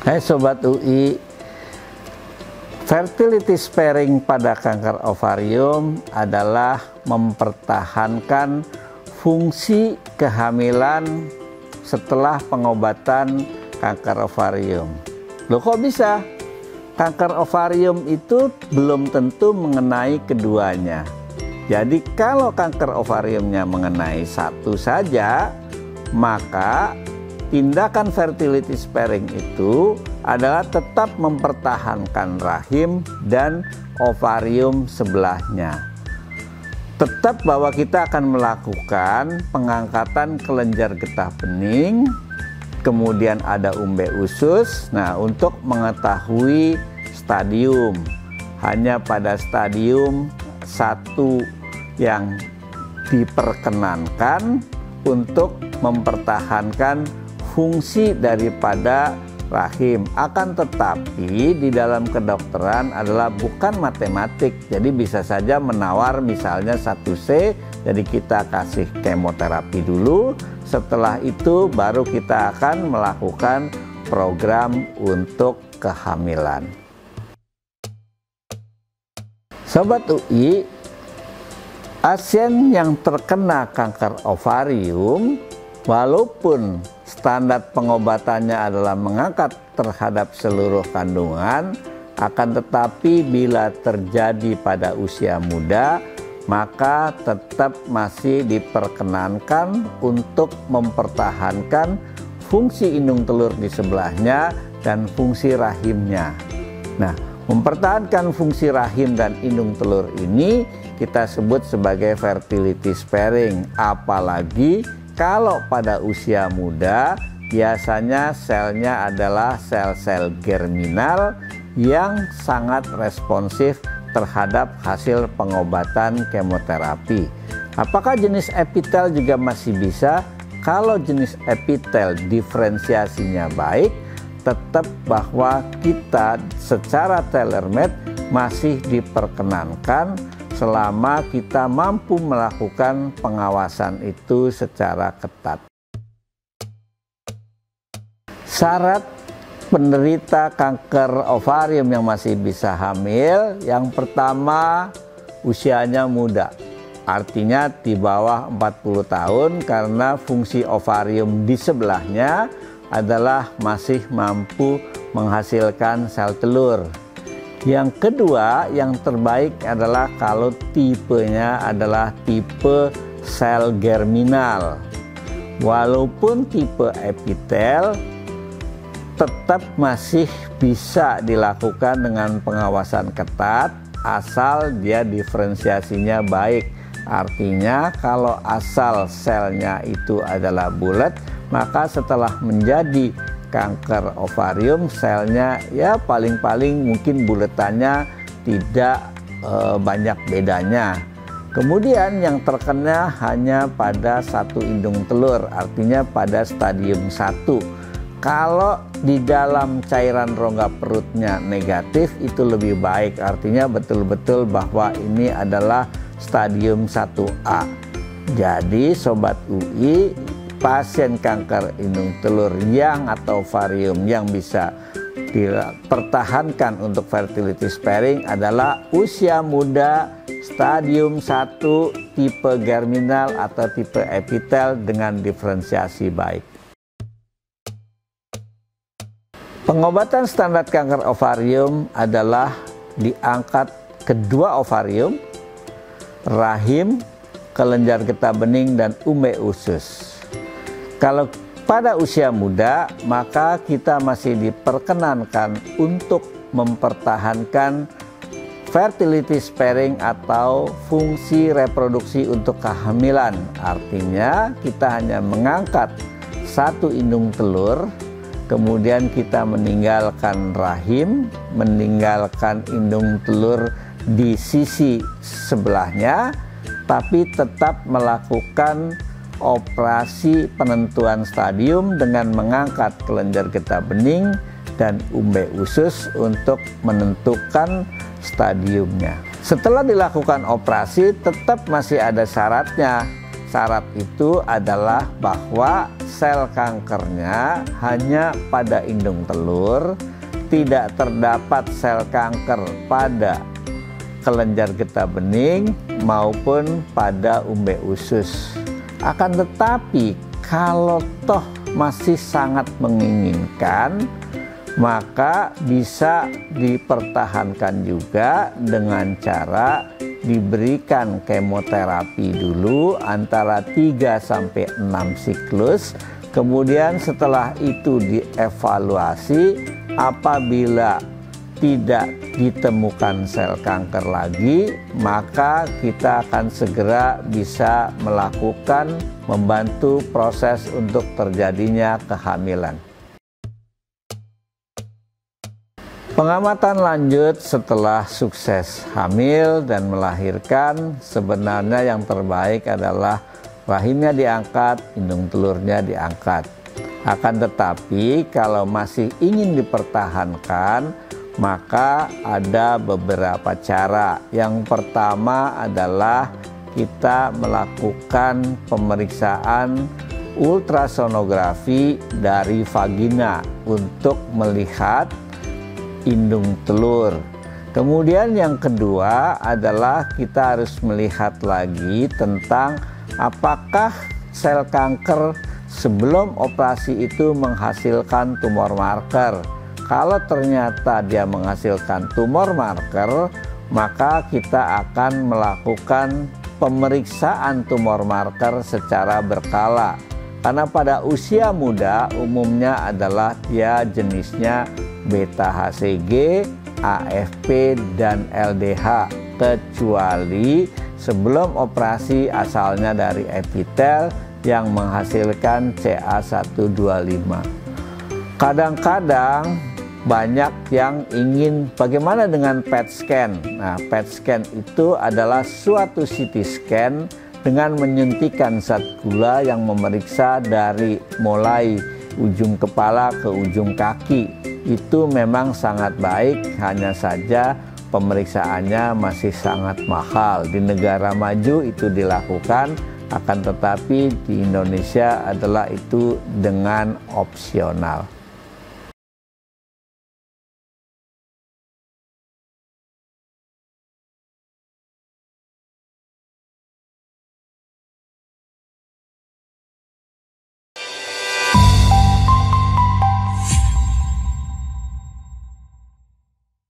Hai Sobat UI, fertility sparing pada kanker ovarium adalah mempertahankan fungsi kehamilan setelah pengobatan kanker ovarium. Loh kok bisa? Kanker ovarium itu belum tentu mengenai keduanya. Jadi kalau kanker ovariumnya mengenai satu saja, maka tindakan fertility sparing itu adalah tetap mempertahankan rahim dan ovarium sebelahnya. Tetap bahwa kita akan melakukan pengangkatan kelenjar getah bening, kemudian ada umbe usus. Nah, untuk mengetahui stadium, hanya pada stadium 1 yang diperkenankan untuk mempertahankan fungsi daripada rahim. Akan tetapi di dalam kedokteran adalah bukan matematik, jadi bisa saja menawar misalnya 1C, jadi kita kasih kemoterapi dulu, setelah itu baru kita akan melakukan program untuk kehamilan. Sobat UI, pasien yang terkena kanker ovarium, walaupun standar pengobatannya adalah mengangkat terhadap seluruh kandungan, akan tetapi bila terjadi pada usia muda, maka tetap masih diperkenankan untuk mempertahankan fungsi indung telur di sebelahnya dan fungsi rahimnya. Nah, mempertahankan fungsi rahim dan indung telur ini kita sebut sebagai fertility sparing, apalagi kalau pada usia muda biasanya selnya adalah sel-sel germinal yang sangat responsif terhadap hasil pengobatan kemoterapi. Apakah jenis epitel juga masih bisa? Kalau jenis epitel diferensiasinya baik, tetap bahwa kita secara tailor-made masih diperkenankan selama kita mampu melakukan pengawasan itu secara ketat. Syarat penderita kanker ovarium yang masih bisa hamil, yang pertama usianya muda, artinya di bawah 40 tahun karena fungsi ovarium di sebelahnya adalah masih mampu menghasilkan sel telur. Yang kedua, yang terbaik adalah kalau tipenya adalah tipe sel germinal. Walaupun tipe epitel tetap masih bisa dilakukan dengan pengawasan ketat asal dia diferensiasinya baik. Artinya kalau asal selnya itu adalah bulat, maka setelah menjadi kanker ovarium selnya ya paling-paling mungkin buletannya tidak banyak bedanya. Kemudian yang terkena hanya pada satu indung telur, artinya pada stadium 1. Kalau di dalam cairan rongga perutnya negatif itu lebih baik, artinya betul-betul bahwa ini adalah stadium 1A. Jadi Sobat UI, pasien kanker indung telur yang atau ovarium yang bisa dipertahankan untuk fertility sparing adalah usia muda, stadium 1, tipe germinal atau tipe epitel dengan diferensiasi baik. Pengobatan standar kanker ovarium adalah diangkat kedua ovarium, rahim, kelenjar getah bening dan umbe usus. Kalau pada usia muda, maka kita masih diperkenankan untuk mempertahankan fertility sparing atau fungsi reproduksi untuk kehamilan. Artinya kita hanya mengangkat satu indung telur, kemudian kita meninggalkan rahim, meninggalkan indung telur di sisi sebelahnya, tapi tetap melakukan operasi penentuan stadium dengan mengangkat kelenjar getah bening dan umbe usus untuk menentukan stadiumnya. Setelah dilakukan operasi tetap masih ada syaratnya. syarat itu adalah bahwa sel kankernya hanya pada indung telur, tidak terdapat sel kanker pada kelenjar getah bening maupun pada umbe usus. Akan tetapi kalau toh masih sangat menginginkan, maka bisa dipertahankan juga dengan cara diberikan kemoterapi dulu antara 3-6 siklus. Kemudian setelah itu dievaluasi, apabila tidak ditemukan sel kanker lagi, maka kita akan segera bisa melakukan membantu proses untuk terjadinya kehamilan. Pengamatan lanjut setelah sukses hamil dan melahirkan, sebenarnya yang terbaik adalah rahimnya diangkat, indung telurnya diangkat. Akan tetapi kalau masih ingin dipertahankan, maka ada beberapa cara. Yang pertama adalah kita melakukan pemeriksaan ultrasonografi dari vagina untuk melihat indung telur. Kemudian yang kedua adalah kita harus melihat lagi tentang apakah sel kanker sebelum operasi itu menghasilkan tumor marker. Kalau ternyata dia menghasilkan tumor marker, maka kita akan melakukan pemeriksaan tumor marker secara berkala. Karena pada usia muda umumnya adalah dia jenisnya beta HCG, AFP, dan LDH, kecuali sebelum operasi asalnya dari epitel yang menghasilkan CA125. Kadang-kadang banyak yang ingin bagaimana dengan PET scan. Nah, PET scan itu adalah suatu CT scan dengan menyuntikkan zat gula yang memeriksa dari mulai ujung kepala ke ujung kaki. Itu memang sangat baik, hanya saja pemeriksaannya masih sangat mahal. Di negara maju itu dilakukan, akan tetapi di Indonesia adalah itu dengan opsional.